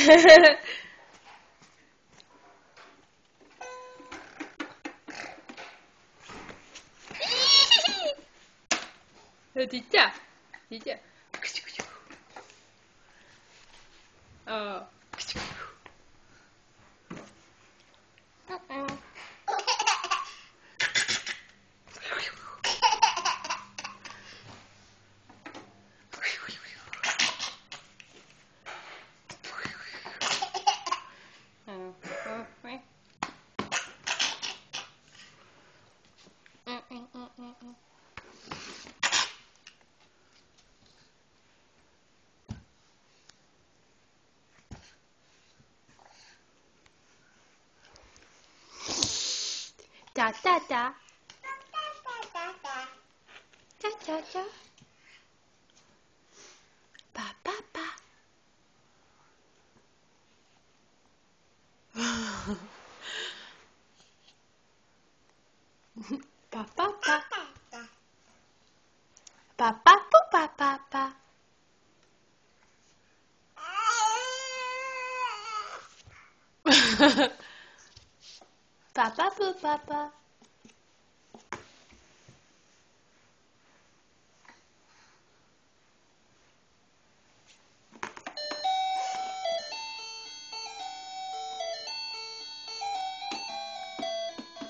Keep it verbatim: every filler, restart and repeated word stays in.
Titta, titta. Ja. Da da da. Da da da. Ba ba ba. Ba ba ba. Ba ba boo ba ba ba. Ba ba boo ba ba.